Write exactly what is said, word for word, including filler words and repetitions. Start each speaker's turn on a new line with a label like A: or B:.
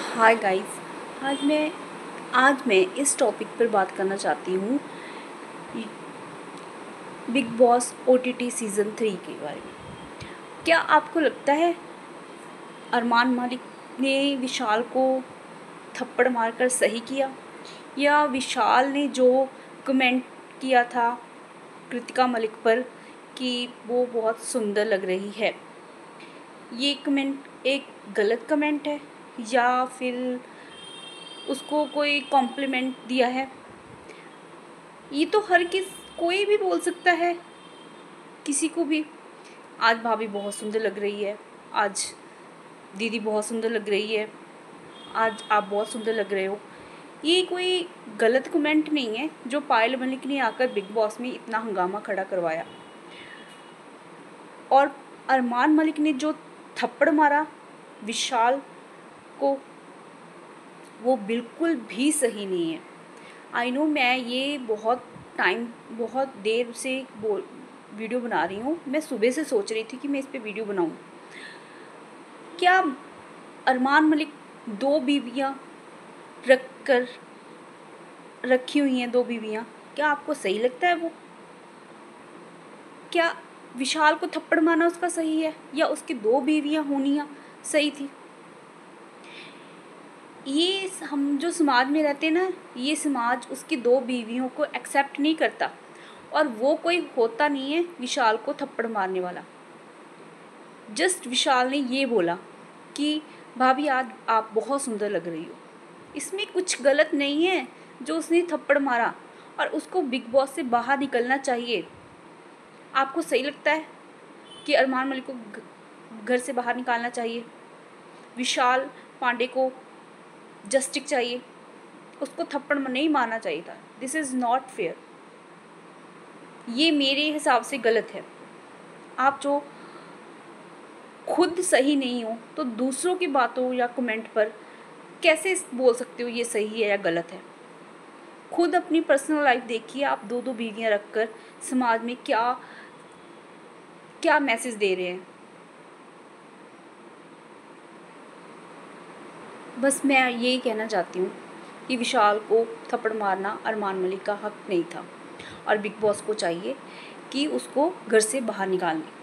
A: Hi guys. आज मैं आज मैं इस टॉपिक पर बात करना चाहती हूँ Bigg Boss OTT season three के बारे में। क्या आपको लगता है अरमान मलिक ने विशाल को थप्पड़ मारकर सही किया, या विशाल ने जो कमेंट किया था कृतिका मलिक पर कि वो बहुत सुंदर लग रही है, ये कमेंट एक गलत कमेंट है, या फिर उसको कोई कॉम्प्लीमेंट दिया है? ये तो हर किस कोई भी बोल सकता है, किसी को भी। आज भाभी बहुत सुंदर लग रही है, आज दीदी बहुत सुंदर लग रही है, आज आप बहुत सुंदर लग रहे हो। ये कोई गलत कमेंट नहीं है जो पायल मलिक ने आकर बिग बॉस में इतना हंगामा खड़ा करवाया। और अरमान मलिक ने जो थप्पड़ मारा विशाल को, वो बिल्कुल भी सही नहीं है। आई नो, मैं ये बहुत टाइम बहुत देर से बोल वीडियो बना रही हूँ। मैं सुबह से सोच रही थी कि मैं इस पे वीडियो बनाऊँ। क्या अरमान मलिक दो बीवियाँ रख कर रखी हुई हैं, दो बीवियाँ, क्या आपको सही लगता है वो? क्या विशाल को थप्पड़ मारना उसका सही है, या उसकी दो बीवियाँ होनियाँ सही थी? ये हम जो समाज में रहते हैं ना, ये समाज उसकी दो बीवियों को एक्सेप्ट नहीं करता, और वो कोई होता नहीं है विशाल को थप्पड़ मारने वाला। जस्ट विशाल ने ये बोला कि भाभी आज आप बहुत सुंदर लग रही हो, इसमें कुछ गलत नहीं है जो उसने थप्पड़ मारा, और उसको बिग बॉस से बाहर निकलना चाहिए। आपको सही लगता है कि अरमान मलिक को घर से बाहर निकालना चाहिए, विशाल पांडे को जस्टिस चाहिए, उसको थप्पड़ नहीं मारना चाहिए था? This is not fair. ये मेरे हिसाब से गलत है। आप जो खुद सही नहीं हो तो दूसरों की बातों या कमेंट पर कैसे बोल सकते हो ये सही है या गलत है? खुद अपनी पर्सनल लाइफ देखिए। आप दो दो बीवियाँ रखकर समाज में क्या क्या मैसेज दे रहे हैं? बस मैं यही कहना चाहती हूँ कि विशाल को थप्पड़ मारना अरमान मलिक का हक नहीं था, और बिग बॉस को चाहिए कि उसको घर से बाहर निकाल दें।